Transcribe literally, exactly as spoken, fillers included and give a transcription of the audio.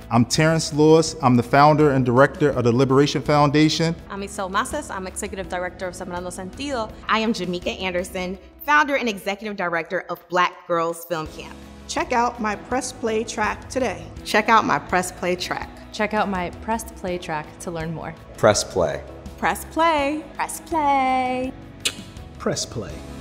I'm Terrence Lewis. I'm the founder and director of the Liberation Foundation. I'm Isel Masas. I'm executive director of Sembrando Sentido. I am Jamaica Anderson, founder and executive director of Black Girls Film Camp. Check out my Press Play track today. Check out my Press Play track. Check out my Press Play track to learn more. Press Play. Press play. Press Play. Press Play.